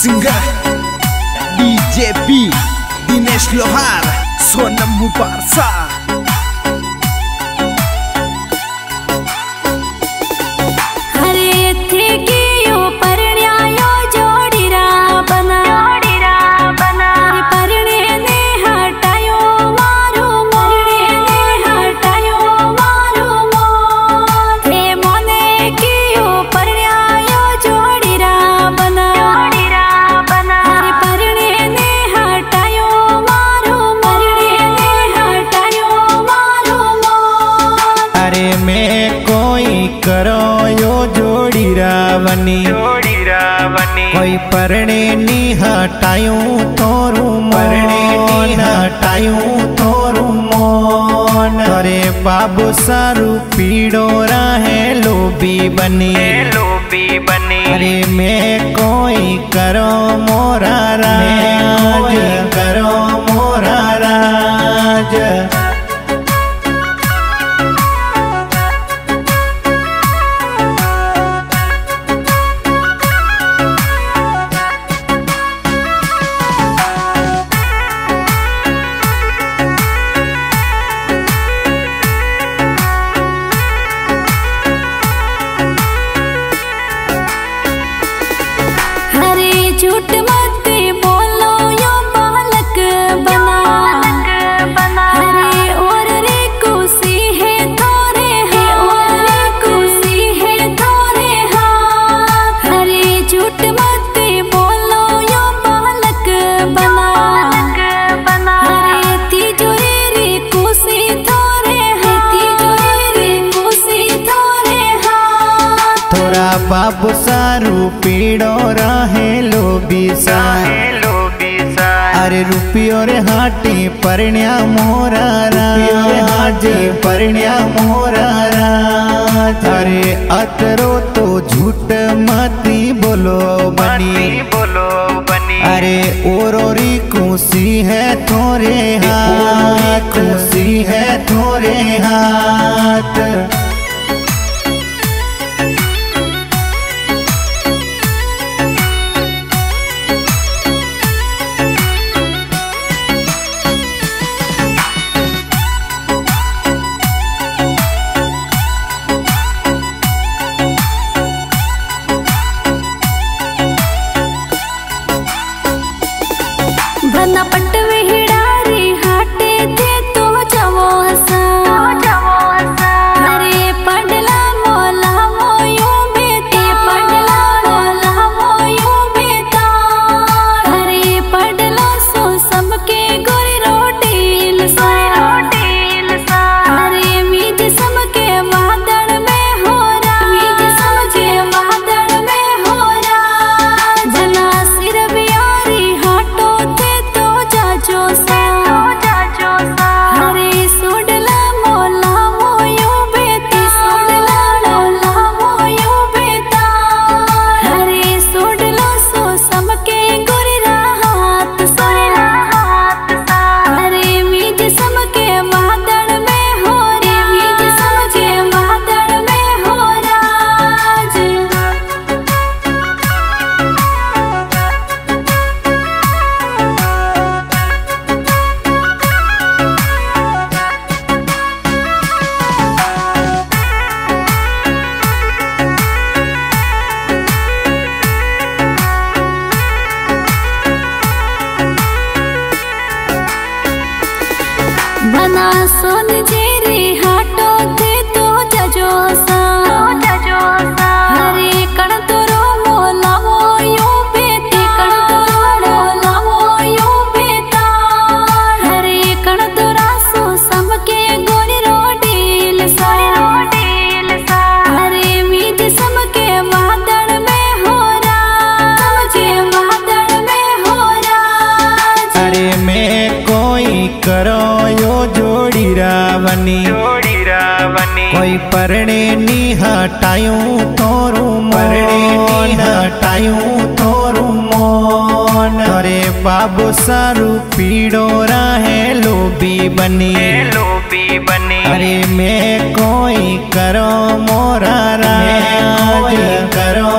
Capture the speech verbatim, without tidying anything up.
Singer DGP Dinesh लोहार सोनम मुपारसा। करो यो जोड़ी रावनी जोड़ी रावनी कोई परणे नी हटायूं तोरू परणे नी हटायूं तोरू मोन अरे बाबू सारू पीड़ो रहे लोभी बनी लोभी बनी अरे मैं कोई करो मोरा राज करो मोरा राज। झूठ मत बोलो यो बालक बना हरे और रे खुशी है थोरे है और रे खुशी है थोरे हाँ हरे झूठ मत बोलो यो बालक बना हरे तिजोरी रे खुशी थोरे है तिजोरी रे खुशी थोरे हाँ थोड़ा बाबू सारू पीड़ो रहे लोभी सा अरे रुपियो रे हाटी परण्या मोरा हाटी परण्या मोरा अरे अतरो तो झूठ मती बोलो बनी बोलो बनी अरे ओरोरी खुशी है थोरे हाथ खुशी है थोरे हाथ। बना पटवे हिडारी हाटे थे तो जावो हसा हरे पडला मोला मोयो बेते पडला मोला मोयो बेता हरे पडला सो सबके गोरी रोटील सा हरे मीज सबके वादड़ में हो रहा मीज सबके वादड़ में हो रहा बना सिर बियारी हाटो जो सा हरे सोडला मोला मोयो बेती सोडला मोला मोयो बेता हरे सोडला सो सबके गोरी राहत सा हरे मीज सबके वादड़ में हो रे मीज सबके वादड़ में हो राज। बना सोन जेरे हाटो थे तो जजो सा हरे कण तोरो मोला मोयो बेते कण तोरो मोला मोयो बेता हरे कण तोरा सो सबके गोरी रोटील सा हरे मीज सबके वादड़ में हो रहा सबके वादड़ में हो रहा अरे मैं कोई करो यो जोड़ी रावनी जोड़ी रावनी कोई परणे नी हटायूं तोरू परणे नी हटायूं तोरू मोन अरे बाबू सारू पीड़ो रहे लोभी बनी लोभी बनी अरे मैं कोई करो मोरा राज करो